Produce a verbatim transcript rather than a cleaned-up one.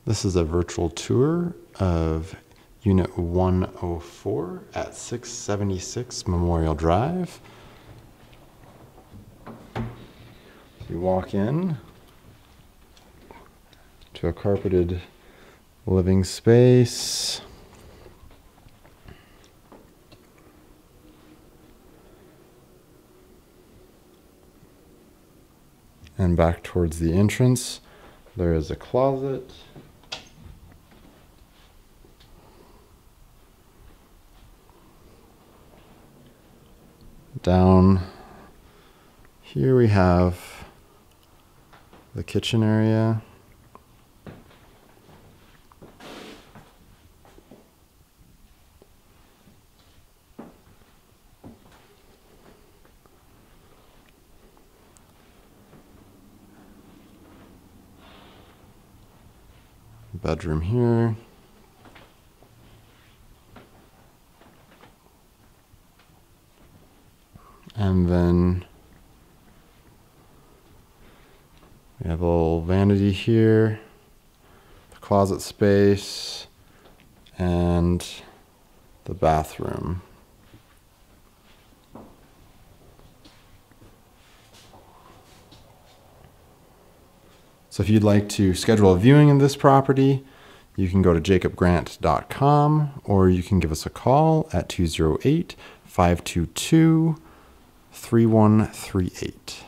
This is a virtual tour of Unit one oh four at six seventy-six Memorial Drive. You walk in to a carpeted living space. And back towards the entrance, there is a closet. Down here we have the kitchen area. Bedroom here. And then we have a little vanity here, the closet space, and the bathroom. So if you'd like to schedule a viewing in this property, you can go to jacob grant dot com or you can give us a call at two oh eight, five two two, three one three eight.